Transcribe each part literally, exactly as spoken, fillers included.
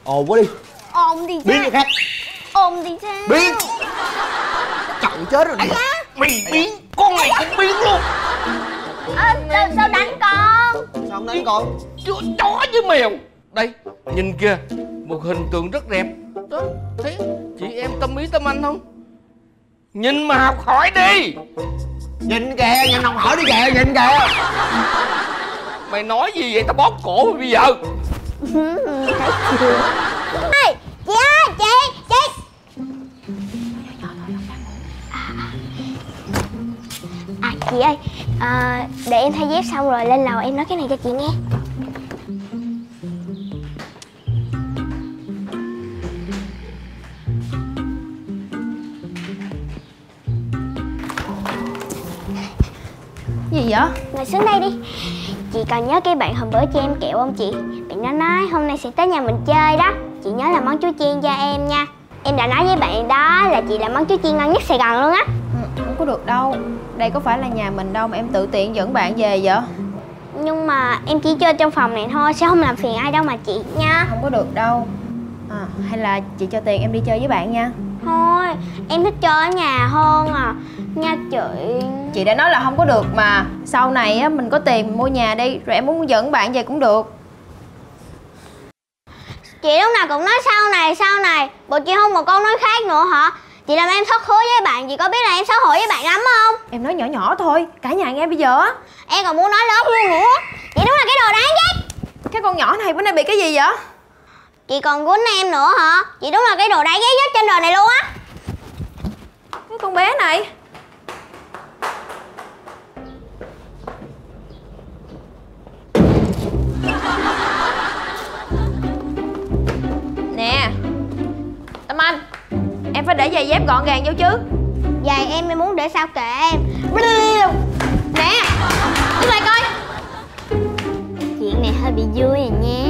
Ồn quá đi. Ồn thì biến sao? khác. Ồn thì sao? Biến. Chậu chết rồi. Mày biến, con này cũng biến luôn. À, sao, sao đánh con? Sao không đánh con? Chó, chó với mèo. Đây, nhìn kìa, một hình tượng rất đẹp. Đó, thấy chị em tâm ý tâm anh không? Nhìn mà học hỏi đi. Nhìn kìa, nhìn học hỏi đi kìa, nhìn kìa. Mày nói gì vậy, tao bóp cổ mày bây giờ. Thấy chưa? Ê, chị ơi, chị, chị. À, chị ơi, à, để em thay dép xong rồi lên lầu em nói cái này cho chị nghe. Gì vậy? Ngồi xuống đây đi. Chị còn nhớ cái bạn hôm bữa cho em kẹo không chị? Bạn nó nói hôm nay sẽ tới nhà mình chơi đó. Chị nhớ là món chuối chiên cho em nha. Em đã nói với bạn đó là chị làm món chuối chiên ngon nhất Sài Gòn luôn á. Ừ, không có được đâu. Đây có phải là nhà mình đâu mà em tự tiện dẫn bạn về vậy? Nhưng mà em chỉ chơi trong phòng này thôi, sẽ không làm phiền ai đâu mà chị nha. Không có được đâu. À, hay là chị cho tiền em đi chơi với bạn nha. Thôi, em thích chơi ở nhà hơn à. Nha chị. Chị đã nói là không có được mà. Sau này á mình có tiền mình mua nhà đi, rồi em muốn dẫn bạn về cũng được. Chị lúc nào cũng nói sau này, sau này. Bộ chị không một câu nói khác nữa hả? Chị làm em thất hứa với bạn, chị có biết là em xấu hổ với bạn lắm không? Em nói nhỏ nhỏ thôi, cả nhà nghe bây giờ á. Em còn muốn nói lớn luôn nữa. Chị đúng là cái đồ đáng ghét. Cái con nhỏ này bữa nay bị cái gì vậy? Chị còn quýnh em nữa hả? Chị đúng là cái đồ đáng ghét nhất trên đời này luôn á. Cái con bé này. Nè Tâm Anh, em phải để giày dép gọn gàng vô chứ. Giày em em muốn để sao kệ em. Nè, đứng lại coi. Chuyện này hơi bị vui rồi nha.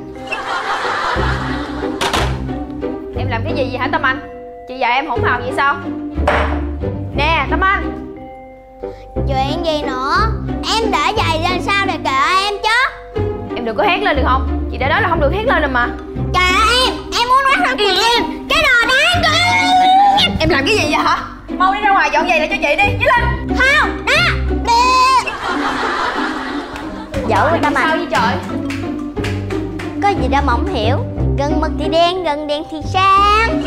Em làm cái gì vậy hả Tâm Anh? Chị dạy em hỗn hào vậy sao? Nè Tâm Anh. Chuyện gì nữa? Em để giày lên sao để kệ em chứ. Em đừng có hét lên được không? Chị đã nói là không được hét lên rồi mà. Kệ em, em muốn nói sao kệ em. Cái đồ đáng ghét. Em làm cái gì vậy hả? Mau đi ra ngoài dọn giày lại cho chị đi, nhớ lên. Không, đó, đi. Giỡn với Tâm Anh. Sao vậy trời? Có gì đâu mà không hiểu. Gần mực thì đen, gần đèn thì sáng.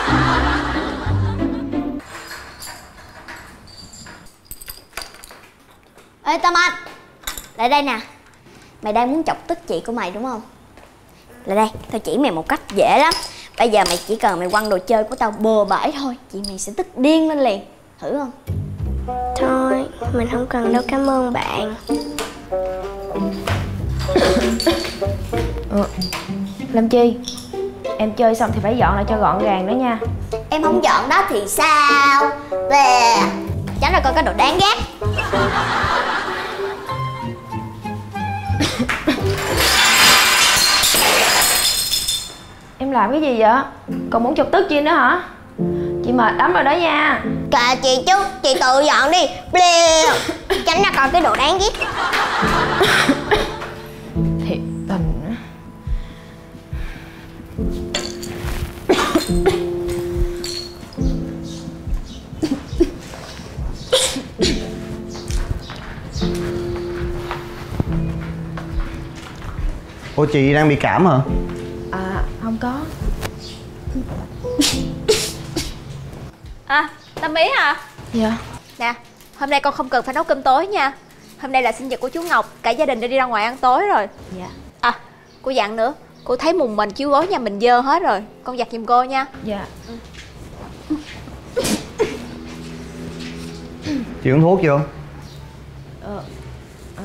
Ê Tâm Anh, lại đây nè. Mày đang muốn chọc tức chị của mày đúng không? Lại đây, tao chỉ mày một cách dễ lắm. Bây giờ mày chỉ cần mày quăng đồ chơi của tao bừa bãi thôi, chị mày sẽ tức điên lên liền. Thử không? Thôi, mình không cần đâu, cảm ơn bạn. Ừ. Làm chi? Em chơi xong thì phải dọn lại cho gọn gàng đó nha. Em không dọn đó thì sao? Về tránh ra coi cái đồ đáng ghét. Em làm cái gì vậy? Còn muốn chọc tức chị nữa hả? Chị mệt lắm rồi đó nha. Kệ chị chứ, chị tự dọn đi. Bleh. Tránh ra coi cái đồ đáng ghét. Thiệt tình á. Ủa chị đang bị cảm hả? À không có. À, Tâm Ý hả? Dạ. Nè, hôm nay con không cần phải nấu cơm tối nha. Hôm nay là sinh nhật của chú Ngọc, cả gia đình đã đi ra ngoài ăn tối rồi. Dạ. À, cô dặn nữa, cô thấy mùng mình chiếu gối nhà mình dơ hết rồi, con giặt giùm cô nha. Dạ. Ừ. Chị uống thuốc chưa? Ờ, ờ.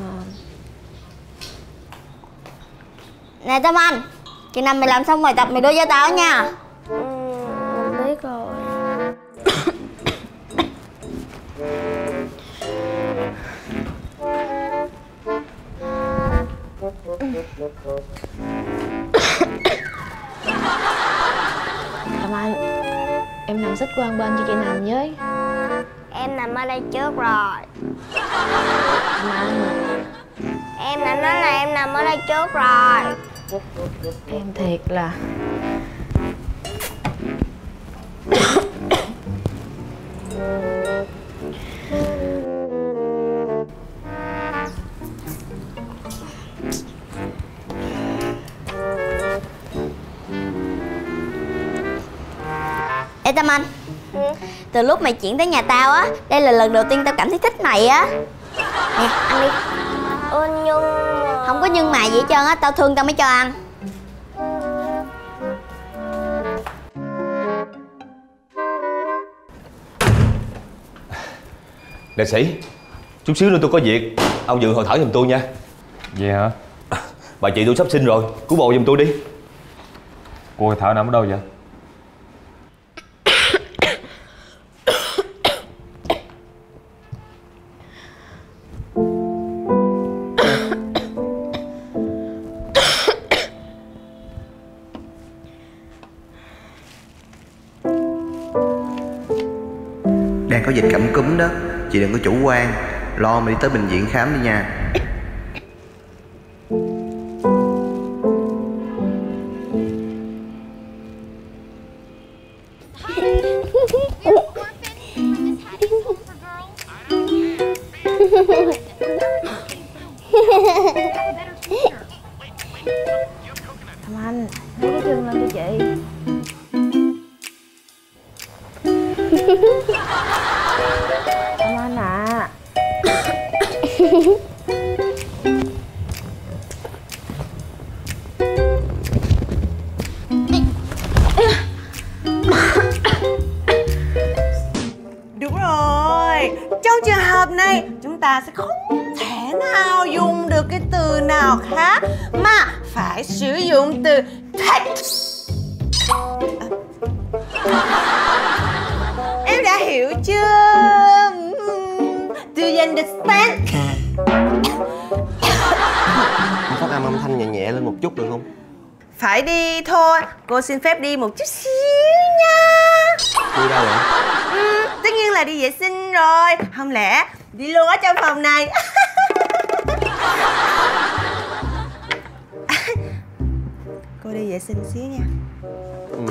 Nè Tâm Anh, chừng nào mày làm xong bài tập mày đưa cho tao nha. Ừ, mình biết rồi. Tâm Anh, em nằm xích qua một bên cho chị nằm với. Em nằm ở đây trước rồi. Tâm Anh, Em đã nói là em nằm ở đây trước rồi. em thiệt là Ê Tâm Anh, từ lúc mày chuyển tới nhà tao á, đây là lần đầu tiên tao cảm thấy thích mày á. Nè, ăn đi. Ơ nhưng mà... Không có nhưng mà gì hết trơn á, tao thương tao mới cho ăn. Đại sĩ, chút xíu nữa tôi có việc, ông dự hội thảo giùm tôi nha. Vậy hả? Bà chị tôi sắp sinh rồi, cứu bồ giùm tôi đi. Cô hội thảo nằm ở đâu vậy? Đang có dịch cảm cúm đó, chị đừng có chủ quan, lo mà đi tới bệnh viện khám đi nha. Tâm Anh, lấy cái chân lên cho chị. Tâm Anh à. Đúng rồi, trong trường hợp này chúng ta sẽ không thể nào dùng được cái từ nào khác mà phải sử dụng từ take. Em đã hiểu chưa? Do you understand? Không phát âm âm thanh nhẹ nhẹ lên một chút được không? Phải đi thôi, cô xin phép đi một chút xíu nha. Đi đâu vậy? Ừ, tất nhiên là đi vệ sinh rồi. Không lẽ đi luôn ở trong phòng này? Cô đi vệ sinh xíu nha. Ừ.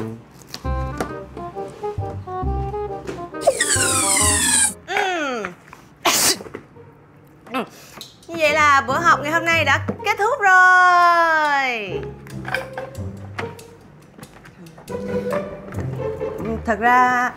Như vậy là bữa học ngày hôm nay đã kết thúc rồi. Thật ra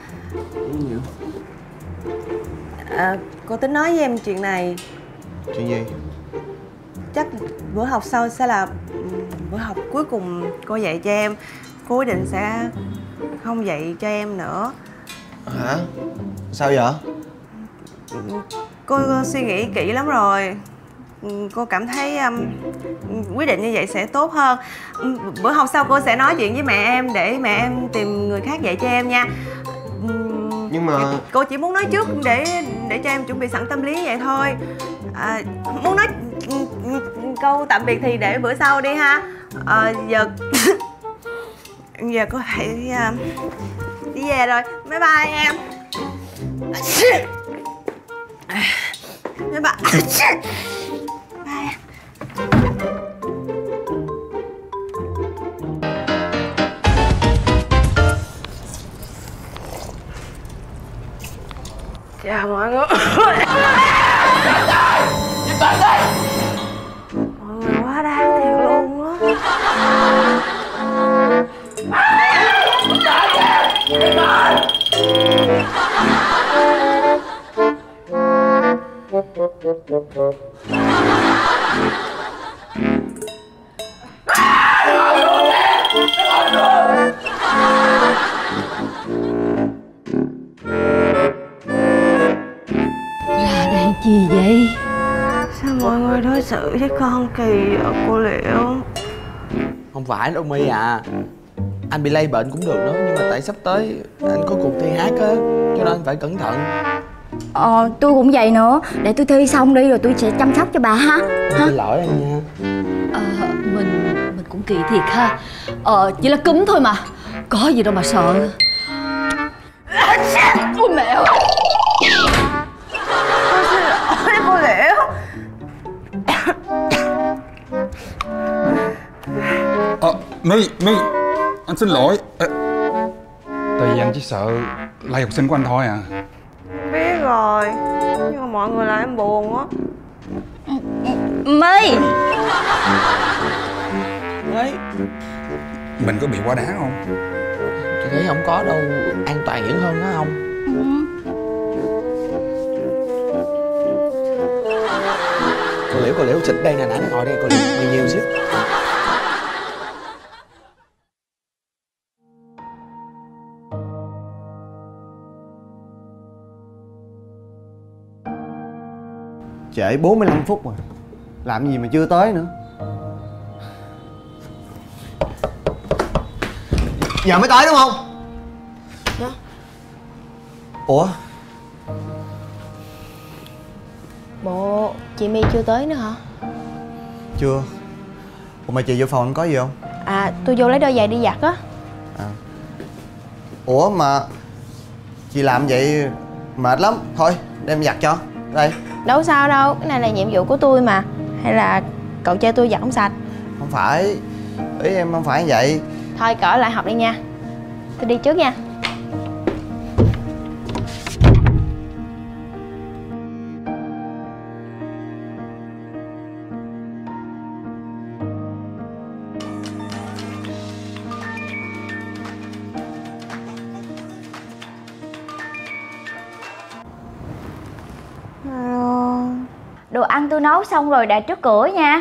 à, cô tính nói với em chuyện này. Chuyện gì? Chắc bữa học sau sẽ là bữa học cuối cùng cô dạy cho em. Cô quyết định sẽ không dạy cho em nữa. Hả? Sao vậy? Cô suy nghĩ kỹ lắm rồi. Cô cảm thấy um, quyết định như vậy sẽ tốt hơn. Bữa học sau cô sẽ nói chuyện với mẹ em để mẹ em tìm người khác dạy cho em nha. Nhưng mà cô chỉ muốn nói trước để để cho em chuẩn bị sẵn tâm lý vậy thôi. À, muốn nói câu tạm biệt thì để bữa sau đi ha. À, giờ giờ cô phải uh, đi về rồi. Bye bye em. Bye bye. Bye. Chào mọi người. Mọi người quá đáng thiệt luôn á. Ra đây chi vậy? Sao mọi người đối xử với con kỳ vậy cô Liễu? Không phải đâu My à. Anh bị lây bệnh cũng được đó, nhưng mà tại sắp tới anh có cuộc thi hát á, cho nên phải cẩn thận. Ờ, tôi cũng vậy nữa. Để tôi thi xong đi rồi tôi sẽ chăm sóc cho bà ha. Anh xin lỗi anh nha. Ờ, mình mình cũng kỳ thiệt ha. Ờ, chỉ là cúm thôi mà, có gì đâu mà sợ. Ôi mẹ ơi. Con xin lỗi cô Liễu. Ờ, My, My, anh xin lỗi. À, Tí, Thì anh chỉ sợ lại học sinh của anh thôi à. Biết rồi, nhưng mà mọi người làm em buồn quá. My Đấy, Mình có bị quá đáng không? tôi thấy không có đâu, an toàn vẫn hơn đó không? Cô Liễu, cô Liễu xịt đây nè, nãy nó ngồi đây, cô Liễu nhiều nhiều xíu. Trễ bốn mươi lăm phút rồi, làm gì mà chưa tới nữa. Giờ mới tới đúng không? Dạ. Ủa? Bộ chị My chưa tới nữa hả? Chưa. Ủa mà chị vô phòng có gì không? À, tôi vô lấy đôi giày đi giặt á. À. Ủa mà chị làm vậy mệt lắm. Thôi đem giặt cho. Đây. Đâu sao đâu, cái này là nhiệm vụ của tôi mà. Hay là cậu chơi tôi giặt không sạch? Không phải, ý em không phải vậy. Thôi cỡ lại học đi nha. Tôi đi trước nha. Đồ ăn tôi nấu xong rồi, để trước cửa nha.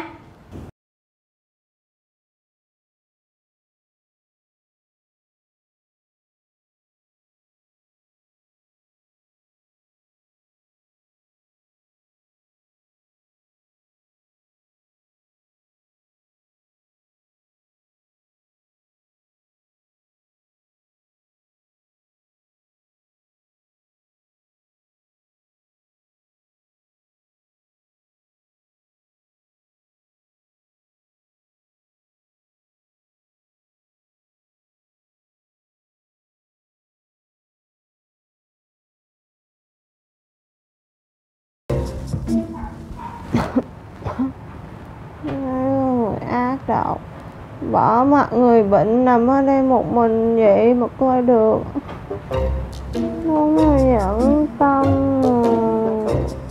Ác độc, bỏ mặt người bệnh nằm ở đây một mình vậy mà coi được. Không có nhẫn tâm à.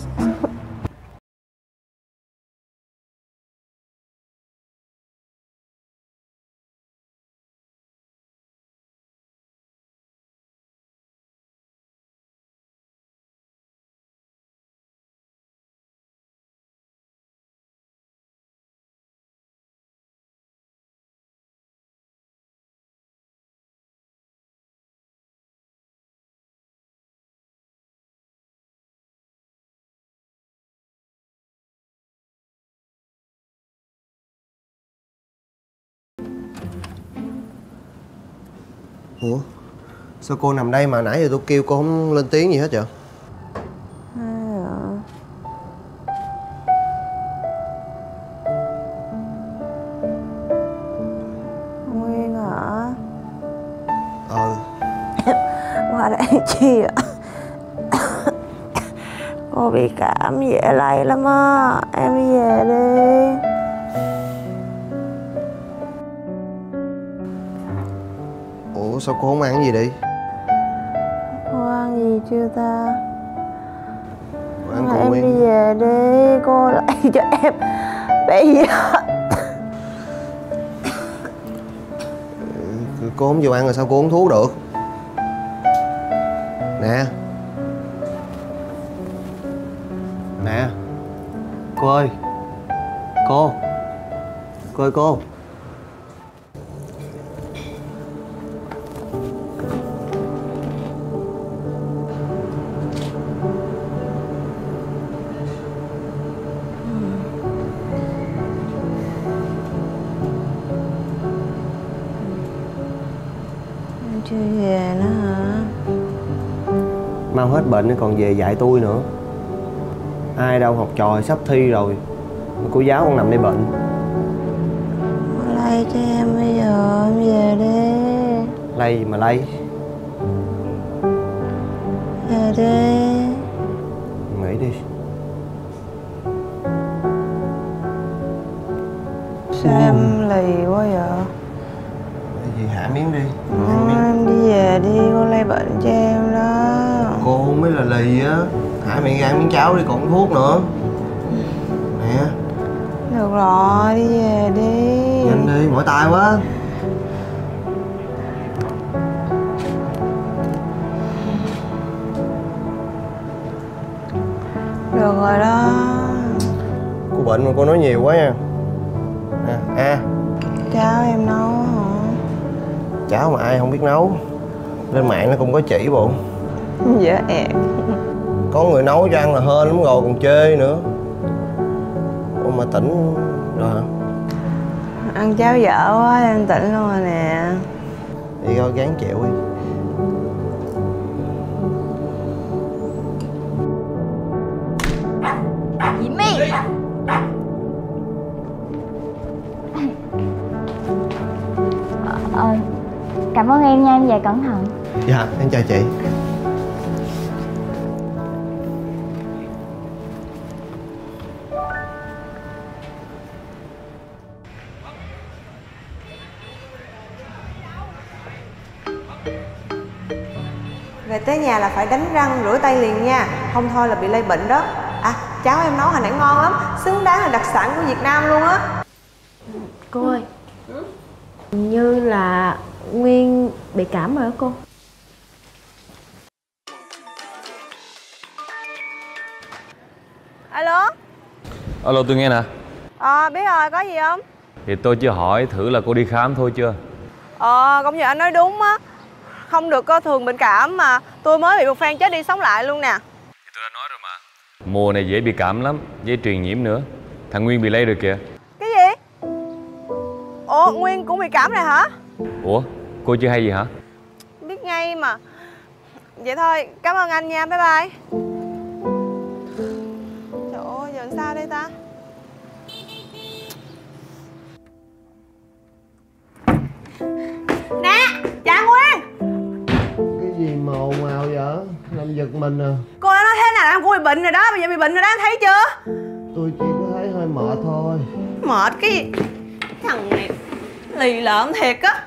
Ủa? Sao cô nằm đây mà nãy giờ tôi kêu cô không lên tiếng gì hết vậy? Nguyên hả? Ờ. Qua đây chi ạ? Cô bị cảm dễ lây lắm á. Em đi về đi. Ủa sao cô không ăn gì đi? Cô ăn gì chưa ta? Cô ăn em cùng Nguyên. đi về đi. Cô lại cho em bây giờ. Cô không chịu ăn rồi sao cô uống thuốc được? Nè. Nè. Cô ơi. Cô. Cô ơi cô. Chưa về nữa hả? Mau hết bệnh nó còn về dạy tôi nữa. Ai đâu, học trò sắp thi rồi mà cô giáo còn nằm đây bệnh. Lay cho em bây giờ, em về đi. Lay gì mà lay? Về đi. Nghỉ đi. Sao em lì quá vậy? Gì hạ miếng đi. Em đi về về đi, cô lây bệnh cho em đó. Cô mới là lì á. Hãy mẹ ăn miếng cháo đi còn uống thuốc nữa. Nè. Được rồi, đi về đi. Nhanh đi, mỏi tay quá. Được rồi đó. Cô bệnh mà cô nói nhiều quá nha. À, à. Cháo em nấu hả? Cháo mà ai không biết nấu. Lên mạng nó cũng có chỉ bộ. Dễ ẹt. Có người nấu cho ăn là hên lắm rồi còn chê nữa. Ủa mà tỉnh rồi hả? Ăn cháo dở quá em tỉnh luôn rồi nè. Đi coi gán chịu đi. Diễm My. Ờ, cảm ơn em nha, em về cẩn thận. Dạ, em chào chị. Về tới nhà là phải đánh răng, rửa tay liền nha. Không thôi là bị lây bệnh đó. À, cháo em nấu hồi nãy ngon lắm. Xứng đáng là đặc sản của Việt Nam luôn á. Cô ơi, hình như là Nguyên bị cảm rồi đó cô. Alo. Alo, tôi nghe nè. Ờ, biết rồi, có gì không? Thì tôi chỉ hỏi thử là cô đi khám thôi chưa. Ờ, công nhận anh nói đúng á. Không được coi thường bệnh cảm mà. Tôi mới bị một phen chết đi sống lại luôn nè. Thì tôi đã nói rồi mà. Mùa này dễ bị cảm lắm, dễ truyền nhiễm nữa. Thằng Nguyên bị lây rồi kìa. Cái gì? Ủa, Nguyên cũng bị cảm này hả? Ủa, cô chưa hay gì hả? Biết ngay mà. Vậy thôi, cảm ơn anh nha, bye bye. Trời ơi, giờ sao đây ta? Nè, chào Nguyên. Cái gì mà ồn ào vậy? Làm giật mình à. Cô đã nói thế nào là cô bị bệnh rồi đó, bây giờ bị bệnh rồi đó, em thấy chưa? Tôi chỉ có thấy hơi mệt thôi. Mệt cái gì? Thằng này lì lợm thiệt á.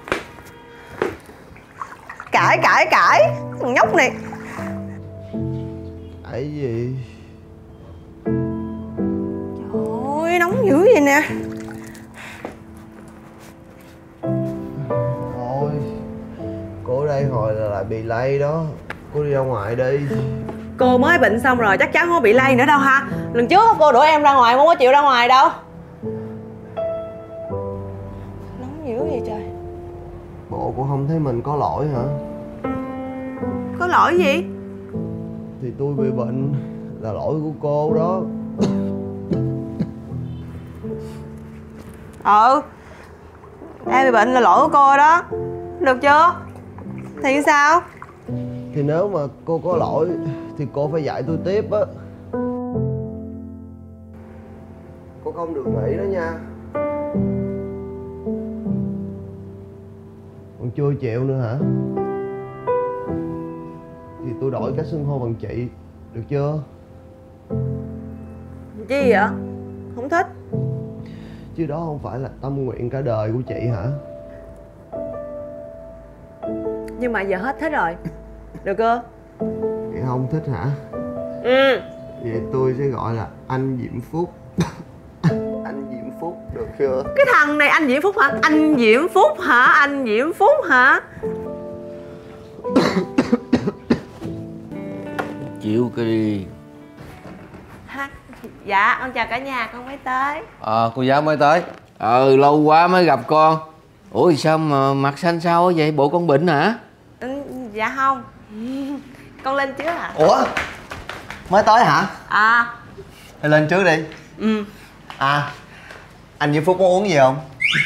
Cãi cãi cãi, thằng nhóc này. Cãi gì? Trời ơi, nóng dữ vậy nè. Thôi, cô ở đây hồi là lại bị lây đó. Cô đi ra ngoài đi. Cô mới bệnh xong rồi chắc chắn không bị lây nữa đâu ha. Lần trước cô đuổi em ra ngoài, không có chịu ra ngoài đâu. Nóng dữ vậy trời. Bộ cô không thấy mình có lỗi hả? Có lỗi gì? Thì tôi bị bệnh là lỗi của cô đó. Ừ, em bị bệnh là lỗi của cô đó. Được chưa? Thì sao? Thì nếu mà cô có lỗi thì cô phải dạy tôi tiếp á. Cô không được nghỉ đó nha. Còn chưa chịu nữa hả? Thì tôi đổi cách xưng hô bằng chị, được chưa? Chi vậy? Không thích. Chứ đó không phải là tâm nguyện cả đời của chị hả? Nhưng mà giờ hết thích rồi. Được chưa? Chị không thích hả? Ừ. Vậy tôi sẽ gọi là anh Diễm Phúc. Anh Diễm Phúc, được chưa? Cái thằng này anh Diễm Phúc hả? Anh Diễm Phúc hả? Anh Diễm Phúc hả? Chịu cái đi. Ha, dạ, con chào cả nhà, con mới tới. Ờ, à, cô giáo mới tới. Ờ, lâu quá mới gặp con. Ủa sao mà mặt xanh xao vậy? Bộ con bệnh hả? Ừ, dạ không. Con lên trước hả? Ủa? Mới tới hả? À. Thì lên trước đi. Ừ. À, anh Diễm Phúc có uống gì không?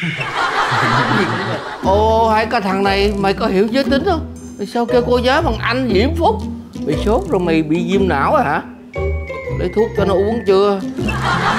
Ồ, hai cái thằng này mày có hiểu giới tính không? Sao kêu cô giáo bằng anh Diễm Phúc? Bị sốt rồi mày bị viêm não hả? Lấy thuốc cho nó uống chưa?